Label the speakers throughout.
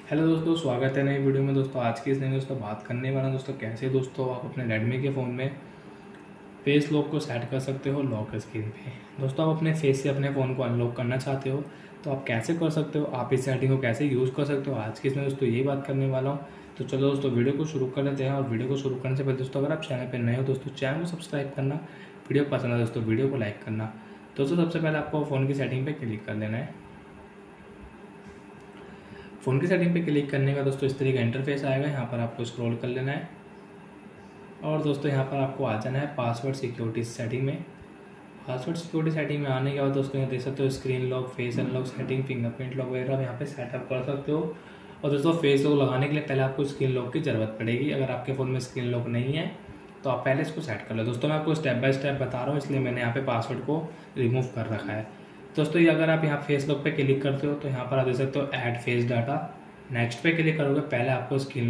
Speaker 1: Hello दोस्तों, स्वागत है नई वीडियो में। दोस्तों आज की इस नई दोस्तों बात करने वाला दोस्तों कैसे दोस्तों आप अपने रेडमी के फ़ोन में फेस लॉक को सेट कर सकते हो लॉक स्क्रीन पे। दोस्तों आप अपने फेस से अपने फ़ोन को अनलॉक करना चाहते हो तो आप कैसे कर सकते हो, आप इस सेटिंग को कैसे यूज़ कर सकते हो, आज की इसमें दोस्तों यही बात करने वाला हूँ। तो चलो दोस्तों वीडियो को शुरू कर लेते हैं। और वीडियो को शुरू करने से पहले दोस्तों अगर आप चैनल पर नए हो दोस्तों चैनल को सब्सक्राइब करना, वीडियो पसंद है दोस्तों वीडियो को लाइक करना। दोस्तों सबसे पहले आपको फ़ोन की सेटिंग पर क्लिक कर लेना है। फ़ोन की सेटिंग पे क्लिक करने का दोस्तों इस तरीके का इंटरफेस आएगा। यहाँ पर आपको स्क्रॉल कर लेना है और दोस्तों यहाँ पर आपको आ जाना है पासवर्ड सिक्योरिटी सेटिंग में। पासवर्ड सिक्योरिटी सेटिंग में आने के बाद दोस्तों यहाँ देख सकते हो screen lock, face unlock setting, fingerprint lock वगैरह आप यहाँ पे सेटअप कर सकते हो। और दोस्तों फेस लॉक लगाने के लिए पहले आपको स्क्रीन लॉक की ज़रूरत पड़ेगी। अगर आपके फ़ोन में स्क्रीन लॉक नहीं है तो आप पहले इसको सेट कर लो। दोस्तों मैं आपको स्टेप बाय स्टेप बता रहा हूँ, इसलिए मैंने यहाँ पे पासवर्ड को रिमूव कर रखा है। दोस्तों ये अगर आप यहाँ फेस लॉक पे क्लिक करते हो तो यहाँ पर आप देख सकते हो ऐड फेस डाटा, नेक्स्ट पे क्लिक करोगे पहले आपको स्क्रीन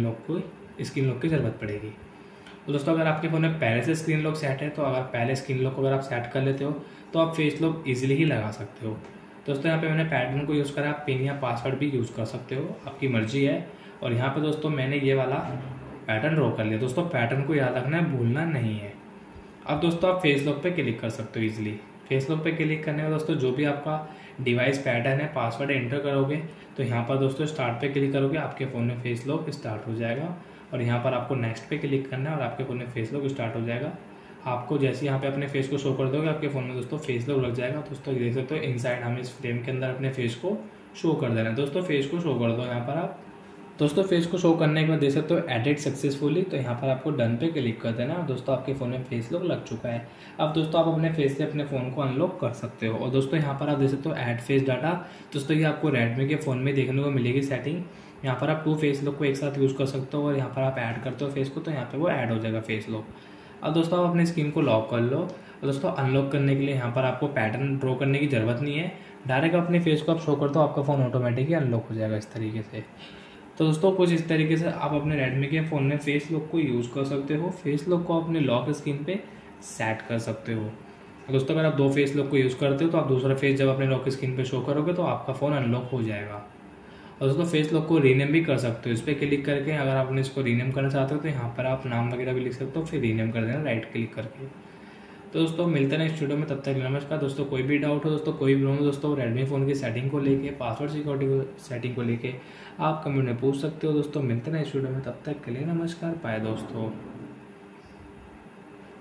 Speaker 1: लॉक की ज़रूरत पड़ेगी। तो दोस्तों अगर आपके फ़ोन में पहले से स्क्रीन लॉक सेट है तो अगर पहले स्क्रीन लॉक अगर आप सेट कर लेते हो तो आप फेस लॉक ईजिली ही लगा सकते हो। दोस्तों यहाँ पे मैंने पैटर्न को यूज़ करा, आप पिन या पासवर्ड भी यूज़ कर सकते हो, आपकी मर्जी है। और यहाँ पे दोस्तों मैंने ये वाला पैटर्न ड्रॉ कर लिया। दोस्तों पैटर्न को याद रखना है, भूलना नहीं है। अब दोस्तों आप फेस लॉक पे क्लिक कर सकते हो इजीली। फेस लॉक पे क्लिक करने में दोस्तों जो भी आपका डिवाइस पैटर्न है, पासवर्ड एंटर करोगे तो यहाँ पर दोस्तों स्टार्ट पे क्लिक करोगे, आपके फ़ोन में फेस लॉक स्टार्ट हो जाएगा। और यहाँ पर आपको नेक्स्ट पे क्लिक करना है और आपके फ़ोन में फेस लॉक स्टार्ट हो जाएगा। आपको जैसे यहाँ पे अपने फेस को शो कर दोगे आपके फ़ोन में दोस्तों फेस लॉक लग जाएगा। दोस्तों देख सकते हो इनसाइड हमें इस फ्रेम के अंदर अपने फेस को शो कर देना है। दोस्तों फेस को शो कर दो यहाँ पर आप। दोस्तों फेस को शो करने के बाद देख सकते हो एडिट सक्सेसफुली, तो यहाँ पर आपको डन पे क्लिक कर देना। दोस्तों आपके फ़ोन में फेस लॉक लग चुका है। अब दोस्तों आप अपने फेस से अपने फ़ोन को अनलॉक कर सकते हो। और दोस्तों यहाँ पर आप देख सकते हो ऐड फेस डाटा। दोस्तों ये आपको रेडमी के फ़ोन में देखने को मिलेगी सेटिंग। यहाँ पर आप 2 फेस लॉक को एक साथ यूज़ कर सकते हो और यहाँ पर आप ऐड करते हो फेस को तो यहाँ पर वो ऐड हो जाएगा फेस लॉक। अब दोस्तों आप अपनी स्क्रीन को लॉक कर लो। और दोस्तों अनलॉक करने के लिए यहाँ पर आपको पैटर्न ड्रॉ करने की ज़रूरत नहीं है, डायरेक्ट अपने फेस को आप शो कर दो, आपका फ़ोन ऑटोमेटिकली अनलॉक हो जाएगा इस तरीके से। तो दोस्तों कुछ इस तरीके से आप अपने रेडमी के फ़ोन में फेस लॉक को यूज़ कर सकते हो। फेस लॉक को अपने लॉक स्क्रीन पे सेट कर सकते हो। दोस्तों अगर आप 2 फेस लॉक को यूज़ करते हो तो आप दूसरा फेस जब अपने लॉक स्क्रीन पे शो करोगे तो आपका फ़ोन अनलॉक हो जाएगा। और दोस्तों फेस लॉक को रीनेम भी कर सकते हो, इस पर क्लिक करके अगर आपने इसको रीनेम करना चाहते हो तो यहाँ पर आप नाम वगैरह भी लिख सकते हो, फिर रीनेम कर देना राइट क्लिक करके। तो दोस्तों मिलते हैं नेक्स्ट वीडियो में, तब तक नमस्कार। दोस्तों कोई भी डाउट हो दोस्तों, कोई भी प्रॉब्लम दोस्तों रेडमी फ़ोन की सेटिंग को लेके, पासवर्ड सिक्योरिटी सेटिंग को लेके आप कमेंट में पूछ सकते हो। दोस्तों मिलते हैं नेक्स्ट वीडियो में, तब तक के लिए नमस्कार, बाय दोस्तों।